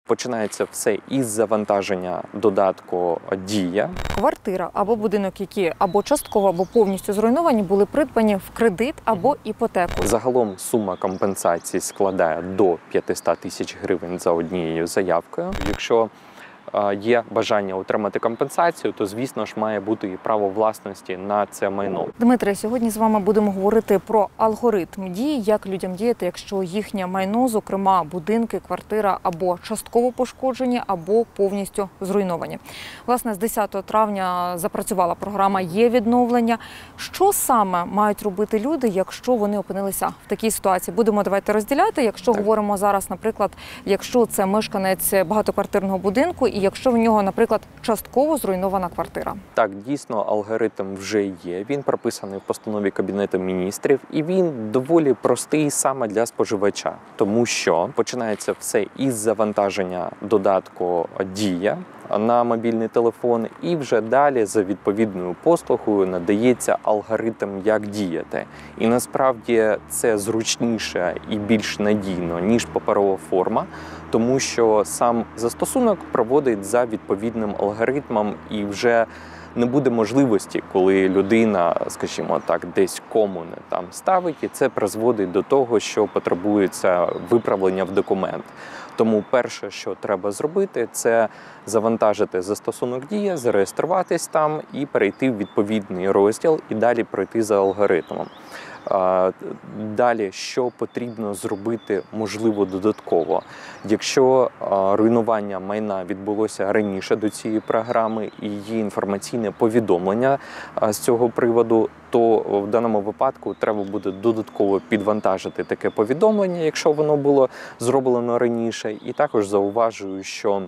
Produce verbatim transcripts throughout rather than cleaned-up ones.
Починається все із завантаження додатку «Дія». Квартира або будинок, які або частково, або повністю зруйновані, були придбані в кредит або іпотеку. Загалом сума компенсації складає до п'ятисот тисяч гривень за однією заявкою. Якщо є бажання отримати компенсацію, то, звісно ж, має бути і право власності на це майно. Дмитре, сьогодні з вами будемо говорити про алгоритм дії, як людям діяти, якщо їхнє майно, зокрема будинки, квартира або частково пошкоджені, або повністю зруйновані. Власне, з десятого травня запрацювала програма «Є-відновлення». Що саме мають робити люди, якщо вони опинилися в такій ситуації? Будемо давайте розділяти. Якщо так. говоримо зараз, наприклад, якщо це мешканець багатоквартирного будинку, і якщо в нього, наприклад, частково зруйнована квартира. Так, дійсно, алгоритм вже є. Він прописаний в постанові Кабінету міністрів, і він доволі простий саме для споживача. Тому що починається все із завантаження додатку «Дія» на мобільний телефон, і вже далі за відповідною послугою надається алгоритм, як діяти. І насправді це зручніше і більш надійно, ніж паперова форма, тому що сам застосунок проводить за відповідним алгоритмом, і вже не буде можливості, коли людина, скажімо так, десь кому не там ставить, і це призводить до того, що потребується виправлення в документ. Тому перше, що треба зробити, це завантажити застосунок «Дія», зареєструватись там і перейти в відповідний розділ і далі пройти за алгоритмом. Далі, що потрібно зробити, можливо, додатково. Якщо руйнування майна відбулося раніше до цієї програми і є інформаційне повідомлення з цього приводу, то в даному випадку треба буде додатково підвантажити таке повідомлення, якщо воно було зроблено раніше. І також зауважую, що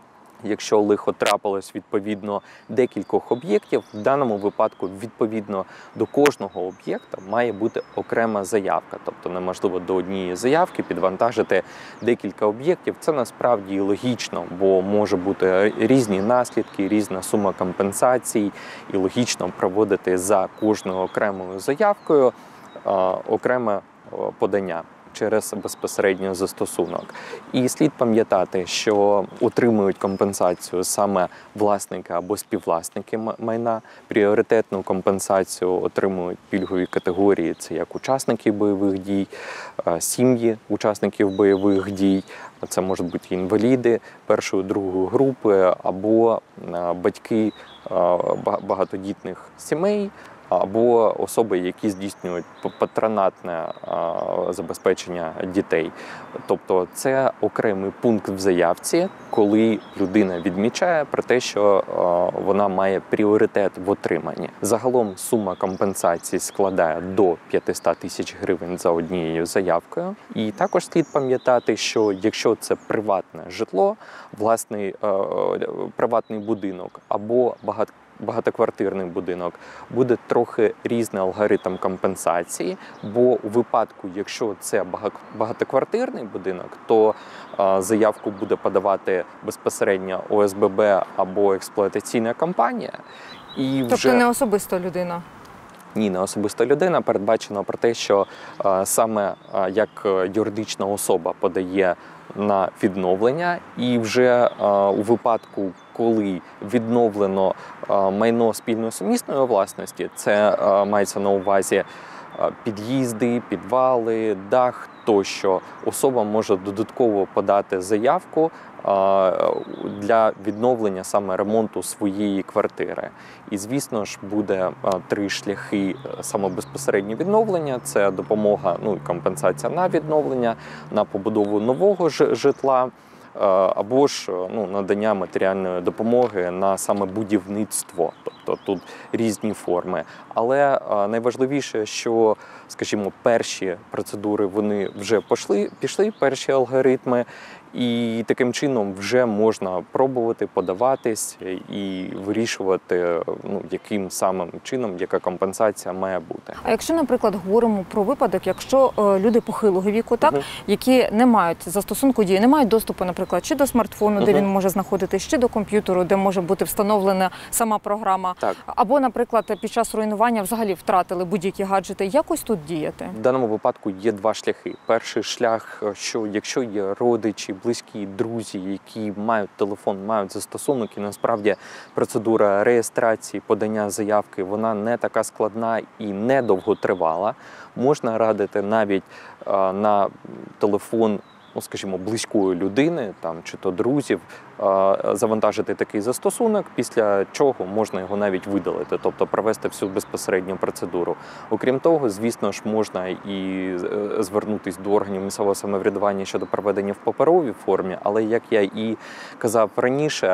якщо лихо трапилось відповідно декількох об'єктів, в даному випадку відповідно до кожного об'єкта має бути окрема заявка. Тобто неможливо до однієї заявки підвантажити декілька об'єктів. Це насправді і логічно, бо може бути різні наслідки, різна сума компенсацій, і логічно проводити за кожною окремою заявкою а, окреме подання через безпосередньо застосунок. І слід пам'ятати, що отримують компенсацію саме власники або співвласники майна. Пріоритетну компенсацію отримують пільгові категорії, це як учасники бойових дій, сім'ї учасників бойових дій, це можуть бути інваліди першої, другої групи або батьки багатодітних сімей, або особи, які здійснюють патронатне забезпечення дітей. Тобто це окремий пункт в заявці, коли людина відмічає про те, що вона має пріоритет в отриманні. Загалом сума компенсації складає до п'ятисот тисяч гривень за однією заявкою. І також слід пам'ятати, що якщо це приватне житло, власний приватний будинок або багато багатоквартирний будинок, буде трохи різний алгоритм компенсації, бо у випадку, якщо це багатоквартирний будинок, то а, заявку буде подавати безпосередньо О С Б Б або експлуатаційна компанія. І тобто вже... не особисто людина? Ні, не особиста людина. Передбачено про те, що а, саме а, як юридична особа подає на відновлення, і вже а, у випадку, коли відновлено а, майно спільної сумісної власності, це а, мається на увазі а, під'їзди, підвали, дах тощо, особа може додатково подати заявку а, для відновлення саме ремонту своєї квартири. І, звісно ж, буде а, три шляхи саме безпосередньо відновлення. Це допомога, ну, компенсація на відновлення, на побудову нового житла, або ж ну, надання матеріальної допомоги на саме будівництво. Тобто тут різні форми. Але найважливіше, що, скажімо, перші процедури вони вже пішли, пішли перші алгоритми, і таким чином вже можна пробувати подаватись і вирішувати, ну, яким самим чином, яка компенсація має бути. А якщо, наприклад, говоримо про випадок, якщо е, люди похилого віку, так, uh-huh. які не мають застосунку дії, не мають доступу, наприклад, чи до смартфону, uh-huh. де він може знаходитись, чи до комп'ютеру, де може бути встановлена сама програма, так. або, наприклад, під час руйнування взагалі втратили будь-які гаджети, якось тут діяти? В даному випадку є два шляхи. Перший шлях, що якщо є родичі, близькі, друзі, які мають телефон, мають застосунок, і насправді процедура реєстрації, подання заявки, вона не така складна і не довготривала. Можна радити навіть а, на телефон, ну, скажімо, близької людини, там, чи то друзів, завантажити такий застосунок, після чого можна його навіть видалити, тобто провести всю безпосередню процедуру. Окрім того, звісно ж, можна і звернутися до органів місцевого самоврядування щодо проведення в паперовій формі, але, як я і казав раніше,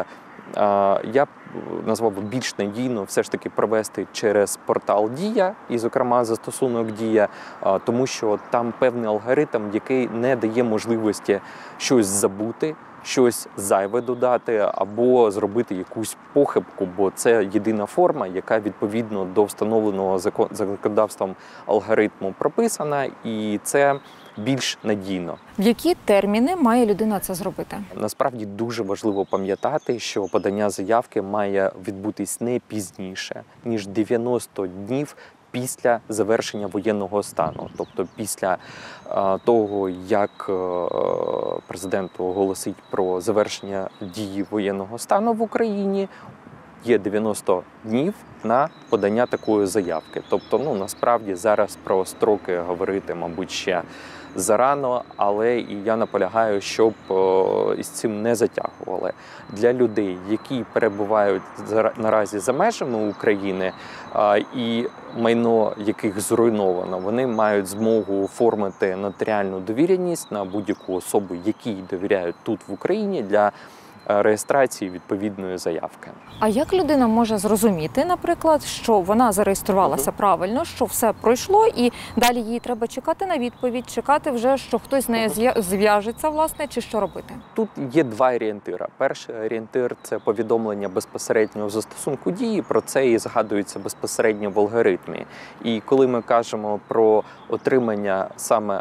я б назвав більш надійно все ж таки провести через портал Дія, і, зокрема, застосунок Дія, тому що там певний алгоритм, який не дає можливості щось забути, щось зайве додати або зробити якусь похибку, бо це єдина форма, яка відповідно до встановленого законодавством алгоритму прописана, і це більш надійно. В які терміни має людина це зробити? Насправді дуже важливо пам'ятати, що подання заявки має відбутись не пізніше, ніж дев'яносто днів після завершення воєнного стану. Тобто після а, того, як а, президент оголосить про завершення дії воєнного стану в Україні, є дев'яносто днів на подання такої заявки. Тобто, ну, насправді зараз про строки говорити, мабуть, ще зарано, але і я наполягаю, щоб о, із цим не затягували. Для людей, які перебувають наразі за межами України а, і майно яких зруйновано, вони мають змогу оформити нотаріальну довіреність на будь-яку особу, якій довіряють тут в Україні, для реєстрації відповідної заявки. А як людина може зрозуміти, наприклад, що вона зареєструвалася uh-huh. правильно, що все пройшло, і далі їй треба чекати на відповідь, чекати вже, що хтось з нею uh-huh. зв'яжеться, власне, чи що робити? Тут є два орієнтира. Перший орієнтир – це повідомлення безпосередньо в застосунку Дії, про це і згадується безпосередньо в алгоритмі. І коли ми кажемо про отримання саме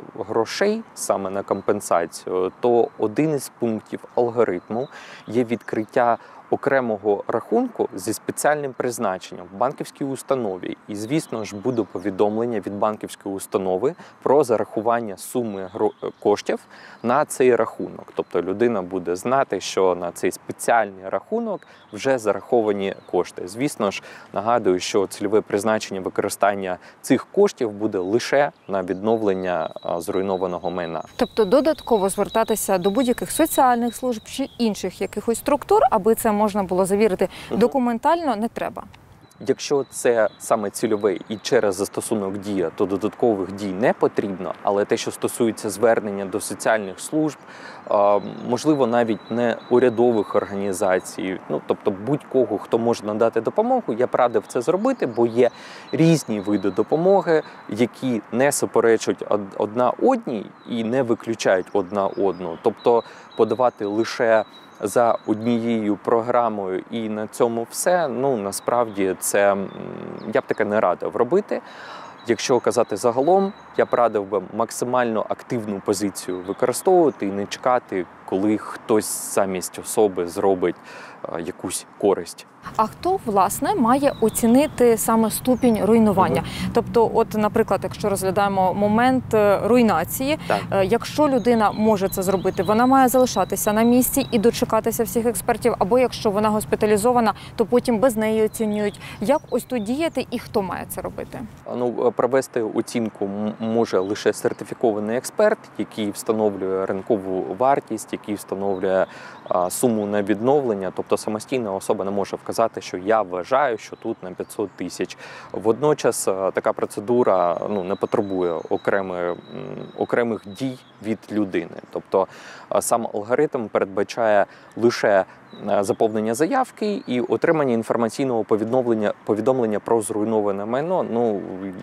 грошей саме на компенсацію, то один із пунктів алгоритму є відкриття окремого рахунку зі спеціальним призначенням в банківській установі. І, звісно ж, буде повідомлення від банківської установи про зарахування суми коштів на цей рахунок. Тобто людина буде знати, що на цей спеціальний рахунок вже зараховані кошти. Звісно ж, нагадую, що цільове призначення використання цих коштів буде лише на відновлення зруйнованого майна. Тобто додатково звертатися до будь-яких соціальних служб чи інших якихось структур, аби це можна було завірити документально, не треба. Якщо це саме цільове і через застосунок Дія, то додаткових дій не потрібно, але те, що стосується звернення до соціальних служб, можливо, навіть не урядових організацій, ну, тобто будь-кого, хто може надати допомогу, я б радив це зробити, бо є різні види допомоги, які не суперечать одна одній і не виключають одна одну. Тобто подавати лише за однією програмою і на цьому все, ну, насправді, це я б таке не радив робити. Якщо казати загалом, я б радив би максимально активну позицію використовувати і не чекати, коли хтось замість особи зробить якусь користь. А хто, власне, має оцінити саме ступінь руйнування? Угу. Тобто, от, наприклад, якщо розглядаємо момент руйнації, так. якщо людина може це зробити, вона має залишатися на місці і дочекатися всіх експертів, або якщо вона госпіталізована, то потім без неї оцінюють. Як ось тут діяти і хто має це робити? Ну, провести оцінку може лише сертифікований експерт, який встановлює ринкову вартість, який встановлює а, суму на відновлення, тобто самостійна особа не може вказати, що я вважаю, що тут на п'ятсот тисяч. Водночас така процедура, ну, не потребує окремих, окремих дій від людини. Тобто сам алгоритм передбачає лише заповнення заявки і отримання інформаційного повідомлення, повідомлення про зруйноване майно. Ну,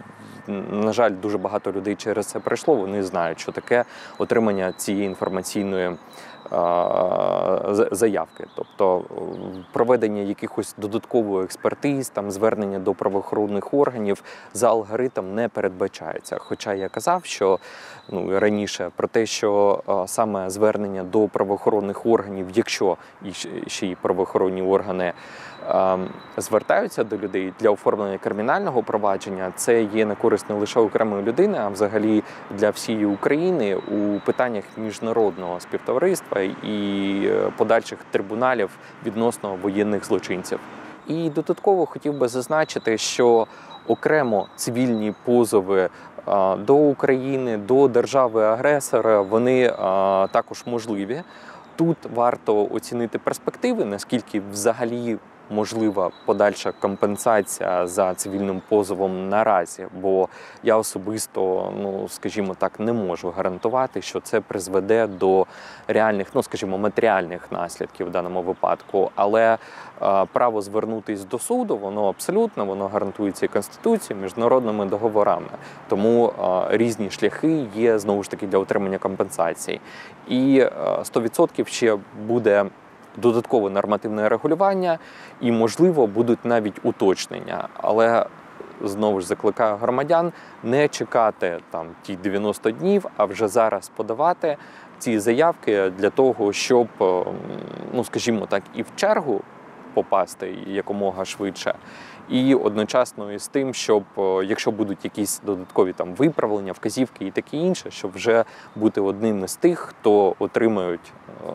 на жаль, дуже багато людей через це пройшло, вони знають, що таке отримання цієї інформаційної заявки. Тобто проведення якихось додаткових експертиз, там, звернення до правоохоронних органів за алгоритм не передбачається. Хоча я казав, що ну, раніше про те, що а, саме звернення до правоохоронних органів, якщо і ще й правоохоронні органи а, звертаються до людей для оформлення кримінального провадження, це є на користь не лише окремої людини, а взагалі для всієї України у питаннях міжнародного співтовариства і подальших трибуналів відносно воєнних злочинців. І додатково хотів би зазначити, що окремо цивільні позови до України, до держави-агресора, вони також можливі. Тут варто оцінити перспективи, наскільки взагалі можлива подальша компенсація за цивільним позовом наразі, бо я особисто, ну, скажімо так, не можу гарантувати, що це призведе до реальних, ну, скажімо, матеріальних наслідків в даному випадку. Але е, право звернутися до суду, воно абсолютно, воно гарантується і Конституцією, міжнародними договорами. Тому е, різні шляхи є, знову ж таки, для отримання компенсації. І е, сто відсотків ще буде додаткове нормативне регулювання і, можливо, будуть навіть уточнення. Але, знову ж закликаю громадян не чекати там ті дев'яносто днів, а вже зараз подавати ці заявки для того, щоб, ну, скажімо так, і в чергу попасти якомога швидше, і одночасно із тим, щоб, якщо будуть якісь додаткові там виправлення, вказівки і таке інше, щоб вже бути одним із тих, хто отримають,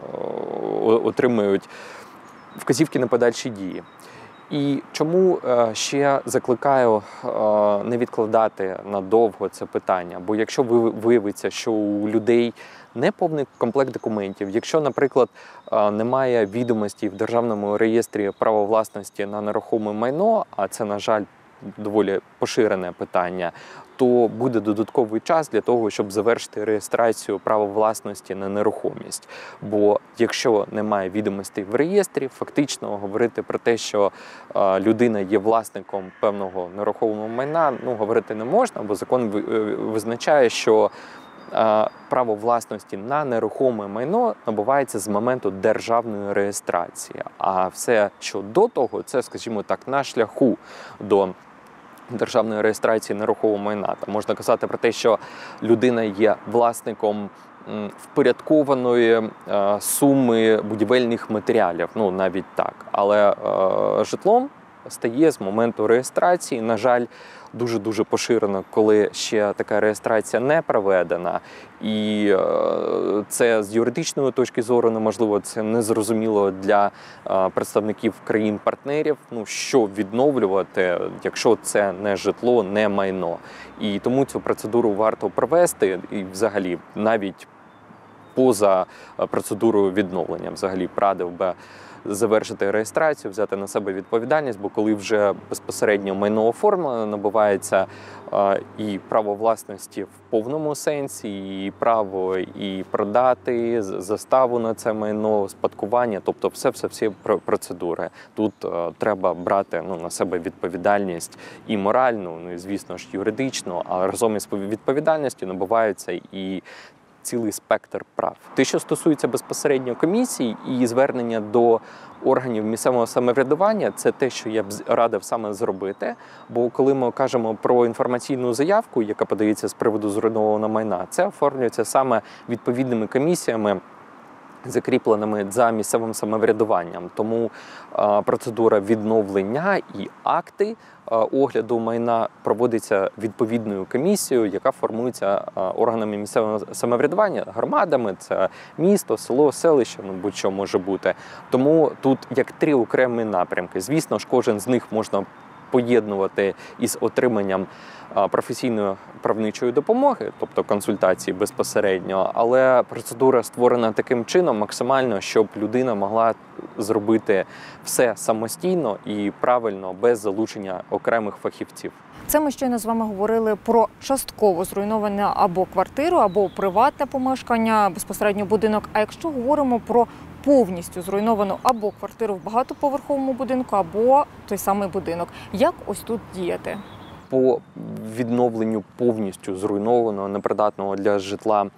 отримають вказівки на подальші дії. І чому ще закликаю не відкладати надовго це питання? Бо якщо виявиться, що у людей не повний комплект документів, якщо, наприклад, немає відомості в Державному реєстрі права власності на нерухоме майно, а це, на жаль, доволі поширене питання, то буде додатковий час для того, щоб завершити реєстрацію права власності на нерухомість. Бо якщо немає відомостей в реєстрі, фактично говорити про те, що е, людина є власником певного нерухомого майна, ну, говорити не можна, бо закон визначає, що е, право власності на нерухоме майно набувається з моменту державної реєстрації. А все, що до того, це, скажімо так, на шляху до державної реєстрації нерухомого майна. Там можна казати про те, що людина є власником впорядкованої е, суми будівельних матеріалів, ну навіть так. Але е, житлом стає з моменту реєстрації. На жаль, дуже-дуже поширено, коли ще така реєстрація не проведена. І е, це з юридичної точки зору неможливо, це незрозуміло для е, представників країн-партнерів, ну, що відновлювати, якщо це не житло, не майно. І тому цю процедуру варто провести, і взагалі навіть поза процедурою відновлення. Взагалі радив би завершити реєстрацію, взяти на себе відповідальність, бо коли вже безпосередньо майно оформлено, набувається е, і право власності в повному сенсі, і право і продати, заставу на це майно, спадкування, тобто все-все-всі процедури. Тут е, треба брати, ну, на себе відповідальність і моральну, ну і, звісно ж, юридичну, а разом із відповідальністю набуваються і цілий спектр прав. Те, що стосується безпосередньо комісій і звернення до органів місцевого самоврядування, це те, що я б радив саме зробити. Бо коли ми кажемо про інформаційну заявку, яка подається з приводу зруйнованого майна, це оформлюється саме відповідними комісіями, закріпленими за місцевим самоврядуванням. Тому е, процедура відновлення і акти е, огляду майна проводиться відповідною комісією, яка формується е, органами місцевого самоврядування, громадами, це місто, село, селище, ну будь-що може бути. Тому тут як три окремі напрямки. Звісно ж, кожен з них можна поєднувати із отриманням професійної правничої допомоги, тобто консультації безпосередньо, але процедура створена таким чином максимально, щоб людина могла зробити все самостійно і правильно, без залучення окремих фахівців. Це ми щойно з вами говорили про частково зруйновану або квартиру, або приватне помешкання, безпосередньо будинок. А якщо говоримо про повністю зруйновану або квартиру в багатоповерховому будинку, або той самий будинок, як ось тут діяти? По відновленню повністю зруйнованого, непридатного для житла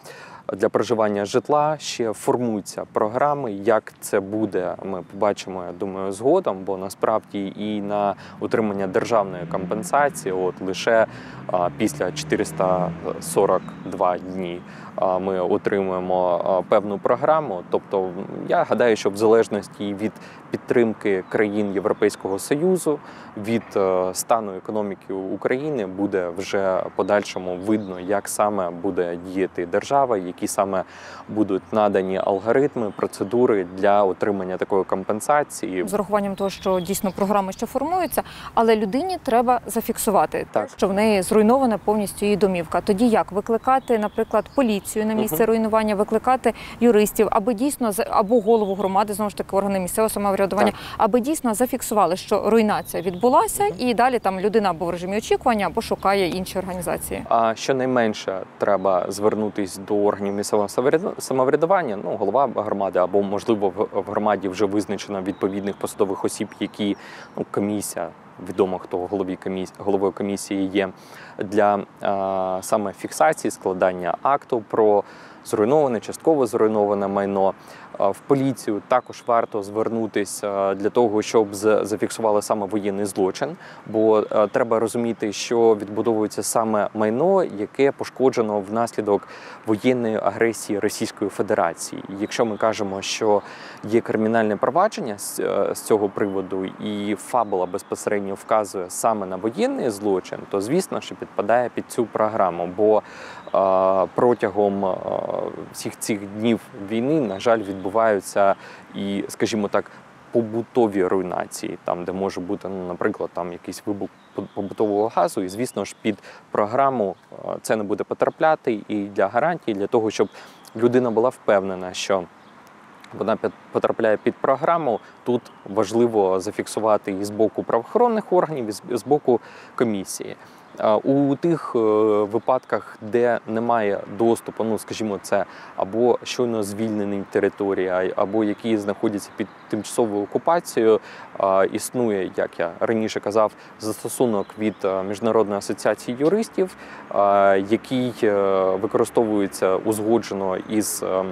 для проживання житла. Ще формуються програми. Як це буде, ми побачимо, я думаю, згодом, бо насправді і на отримання державної компенсації от лише а, після чотириста сорок два дні а, ми отримуємо а, певну програму. Тобто я гадаю, що в залежності від підтримки країн Європейського Союзу, від а, стану економіки України буде вже подальшому видно, як саме буде діяти держава, які саме будуть надані алгоритми, процедури для отримання такої компенсації. З урахуванням того, що дійсно програми ще формуються, але людині треба зафіксувати, Так. що в неї зруйнована повністю її домівка. Тоді як? Викликати, наприклад, поліцію на місце Угу. руйнування, викликати юристів, аби дійсно, за- або голову громади, знову ж таки, органи місцевого самоврядування, Так. аби дійсно зафіксували, що руйнація відбулася, і далі там людина або в режимі очікування, або шукає інші організації. А щонайменше треба звернутись до органів місцевого самовряд- самоврядування, ну, голова громади, або, можливо, в в громаді вже визначено відповідних посадових осіб, які, ну, комісія, відомо, хто голові комісії, головою комісії є, для а, саме фіксації, складання акту про зруйноване, частково зруйноване майно. А, В поліцію також варто звернутися для того, щоб з- зафіксували саме воєнний злочин, бо а, треба розуміти, що відбудовується саме майно, яке пошкоджено внаслідок воєнної агресії Російської Федерації. Якщо ми кажемо, що є кримінальне провадження з, е, з цього приводу, і фабула безпосередньо вказує саме на воєнний злочин, то звісно, що підпадає під цю програму, бо е, протягом е, всіх цих днів війни, на жаль, відбуваються і, скажімо так, побутові руйнації, там, де може бути, ну, наприклад, там якийсь вибух побутового газу, і, звісно ж, під програму е, це не буде потрапляти, і для гарантії, для того, щоб людина була впевнена, що вона під- потрапляє під програму, тут важливо зафіксувати і з боку правоохоронних органів, і з- з боку комісії. А У тих е, випадках, де немає доступу, ну, скажімо, це або щойно звільнені території, а- або які знаходяться під тимчасовою окупацією, а, існує, як я раніше казав, застосунок від е, Міжнародної асоціації юристів, а, який е, використовується узгоджено із е, м,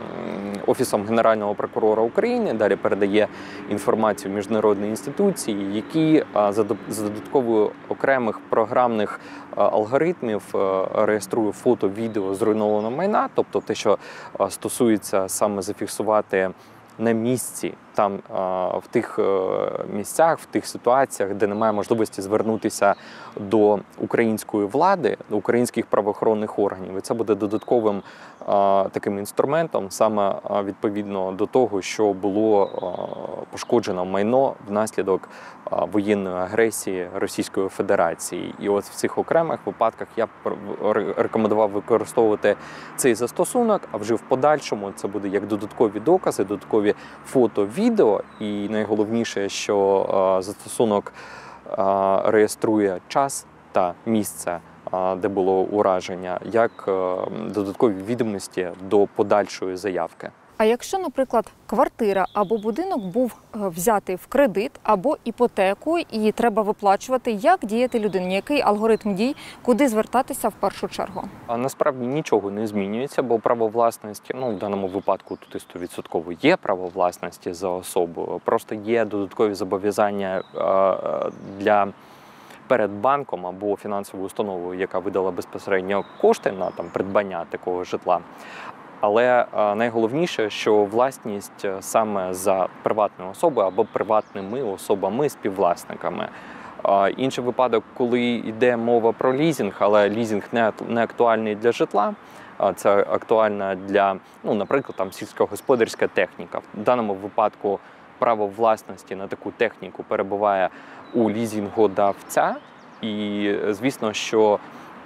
Офісом Генерального прокурора України, далі передає інформацію в міжнародні інституції, які а, за доп- за додатковою окремих програмних а, алгоритмів а, реєструє фото, відео зруйнованого майна, тобто те, що а, стосується саме зафіксувати на місці, там а, в тих е, місцях, в тих ситуаціях, де немає можливості звернутися до української влади, до українських правоохоронних органів. І це буде додатковим а, таким інструментом, саме а, відповідно до того, що було а, пошкоджено майно внаслідок а, воєнної агресії Російської Федерації. І от в цих окремих випадках я б ре- рекомендував використовувати цей застосунок, а вже в подальшому це буде як додаткові докази, додаткові фото, відео, і найголовніше, що а, застосунок а, реєструє час та місце, а, де було ураження, як а, додаткові відомості до подальшої заявки. А якщо, наприклад, квартира або будинок був е, взятий в кредит або іпотеку і треба виплачувати, як діяти людині? Який алгоритм дій, куди звертатися в першу чергу? А насправді нічого не змінюється, бо право власності, ну в даному випадку тут і сто відсотків є право власності за особою, просто є додаткові зобов'язання е, для перед банком або фінансовою установою, яка видала безпосередньо кошти на там придбання такого житла. Але е, найголовніше, що власність е, саме за приватною особою або приватними особами, співвласниками. Е, Інший випадок, коли йде мова про лізинг, але лізинг не, не актуальний для житла, а це актуальна для, ну, наприклад, там сільськогосподарська техніка. В даному випадку право власності на таку техніку перебуває у лізингодавця, і звісно, що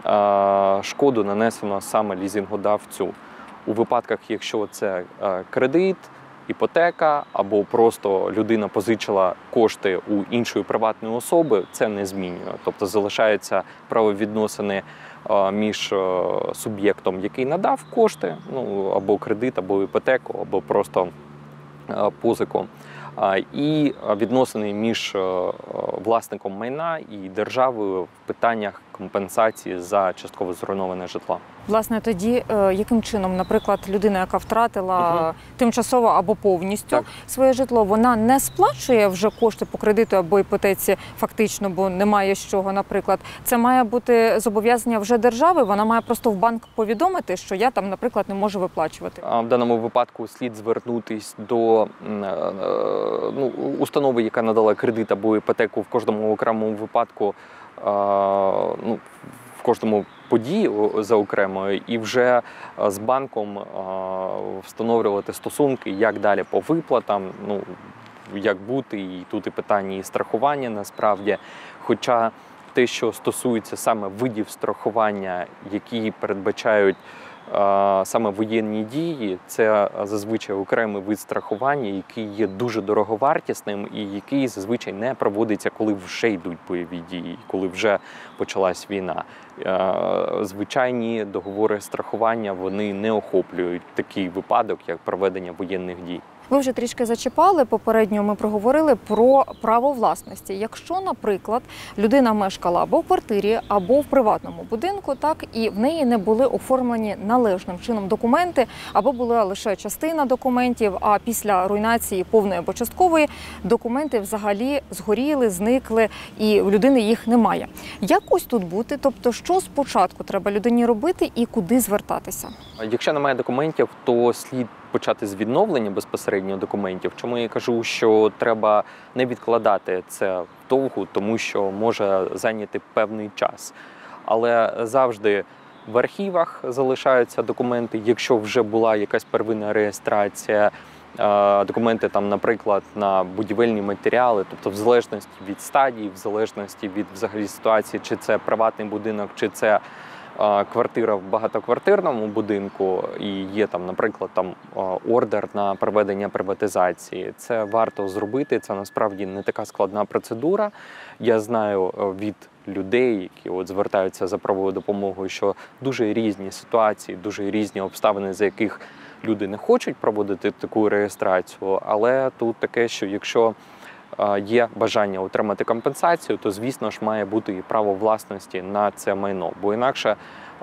е, шкоду нанесено саме лізингодавцю. У випадках, якщо це е, кредит, іпотека або просто людина позичила кошти у іншої приватної особи, це не змінює. Тобто залишаються правовідносини е, між е, суб'єктом, який надав кошти, ну або кредит, або іпотеку, або просто е, позику. І відносини між власником майна і державою в питаннях компенсації за частково зруйноване житло. Власне, тоді е, яким чином, наприклад, людина, яка втратила Угу. тимчасово або повністю Так. своє житло, вона не сплачує вже кошти по кредиту або іпотеці фактично, бо немає з чого, наприклад. Це має бути зобов'язання вже держави, вона має просто в банк повідомити, що я там, наприклад, не можу виплачувати. А в даному випадку слід звернутись до м, е, ну, установи, яка надала кредит або іпотеку в кожному окремому випадку, е, ну, в кожному події за окремою, і вже е, з банком е, встановлювати стосунки, як далі по виплатам, ну, як бути, і тут і питання і страхування насправді. Хоча те, що стосується саме видів страхування, які передбачають саме воєнні дії, це зазвичай окремий вид страхування, який є дуже дороговартісним і який зазвичай не проводиться, коли вже йдуть бойові дії, коли вже почалась війна. Звичайні договори страхування, вони не охоплюють такий випадок, як проведення воєнних дій. Ви вже трішки зачіпали, попередньо ми проговорили про право власності. Якщо, наприклад, людина мешкала або в квартирі, або в приватному будинку, так, і в неї не були оформлені належним чином документи, або була лише частина документів, а після руйнації повної або часткової документи взагалі згоріли, зникли, і в людини їх немає. Як ось тут бути? Тобто, що спочатку треба людині робити і куди звертатися? Якщо немає документів, то слід почати з відновлення безпосередньо документів. Чому я кажу, що треба не відкладати це вдовгу, тому що може зайняти певний час. Але завжди в архівах залишаються документи, якщо вже була якась первинна реєстрація, документи там, наприклад, на будівельні матеріали, тобто в залежності від стадії, в залежності від взагалі ситуації, чи це приватний будинок, чи це квартира в багатоквартирному будинку і є там, наприклад, там ордер на проведення приватизації. Це варто зробити, це насправді не така складна процедура. Я знаю від людей, які от звертаються за правовою допомогою, що дуже різні ситуації, дуже різні обставини, за яких люди не хочуть проводити таку реєстрацію, але тут таке, що якщо є бажання отримати компенсацію, то, звісно ж, має бути і право власності на це майно. Бо інакше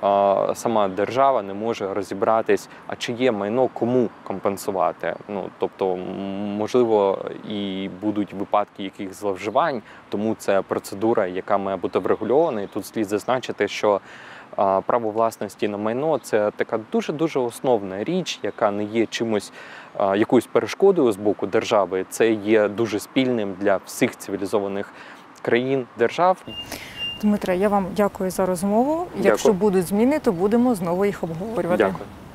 сама держава не може розібратись, а чи є майно, кому компенсувати. Ну, тобто, можливо, і будуть випадки яких зловживань, тому це процедура, яка має бути врегульована. І тут слід зазначити, що право власності на майно – це така дуже-дуже основна річ, яка не є чимось, якоюсь перешкодою з боку держави. Це є дуже спільним для всіх цивілізованих країн, держав. Дмитре, я вам дякую за розмову. Дякую. Якщо будуть зміни, то будемо знову їх обговорювати. Дякую.